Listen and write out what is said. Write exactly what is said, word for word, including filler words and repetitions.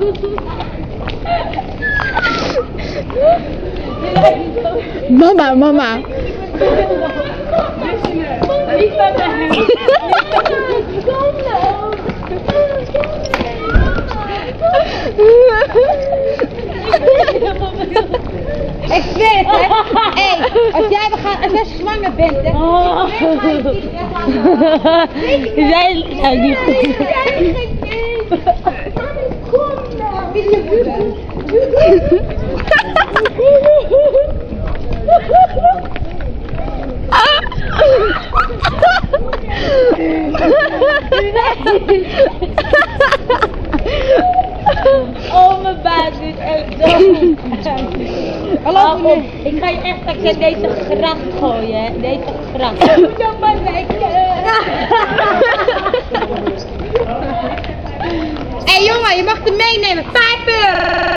Mama, mama. Ik zweer het, hè. Hey, als jij, we gaan, als jij zwanger bent, hè. Je zei het niet goed. Kom nou. Oh, mijn baas is echt dood. Hallo, op. Ik ga je echt straks deze gracht gooien, hè. Deze gracht. Zo maar lekker. Hé hey, jongen, je mag hem meenemen. vijf euro.